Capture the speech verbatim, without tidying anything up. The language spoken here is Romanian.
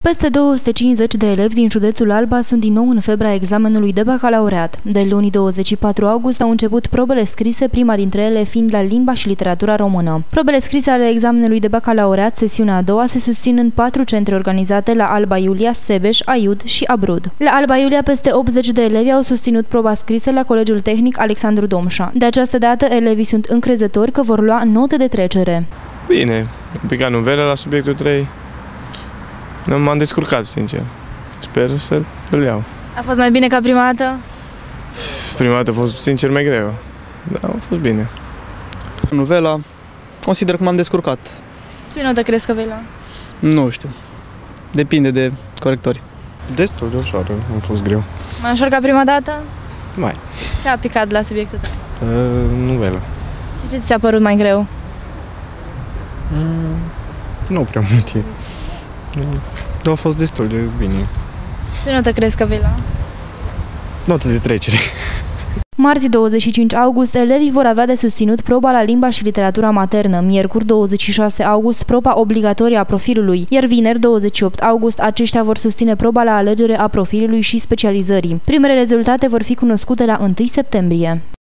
Peste două sute cincizeci de elevi din județul Alba sunt din nou în febra examenului de bacalaureat. De luni douăzeci și patru august au început probele scrise, prima dintre ele fiind la limba și literatura română. Probele scrise ale examenului de bacalaureat, sesiunea a doua, se susțin în patru centre organizate la Alba Iulia, Sebeș, Aiud și Abrud. La Alba Iulia, peste optzeci de elevi au susținut proba scrisă la Colegiul Tehnic Alexandru Domșa. De această dată, elevii sunt încrezători că vor lua note de trecere. Bine, am picat novele la subiectul trei. M-am descurcat, sincer. Sper să-l iau. A fost mai bine ca prima dată? Prima dată a fost, sincer, mai greu. Dar a fost bine. Novela, consider că m-am descurcat. Ce notă crezi că vei lua? Nu știu. Depinde de corectori. Destul de ușor, a fost greu. Mai ușor ca prima dată? Mai. Ce a picat la subiectul tău? Uh, novela. Și ce ți-a părut mai greu? Mm, nu prea multe. Dar a fost destul de bine. Ce notă crezi că vei lua? Notă de trecere. Marți douăzeci și cinci august, elevii vor avea de susținut proba la limba și literatura maternă, miercuri douăzeci și șase august proba obligatorie a profilului, iar vineri douăzeci și opt august aceștia vor susține proba la alegere a profilului și specializării. Primele rezultate vor fi cunoscute la întâi septembrie.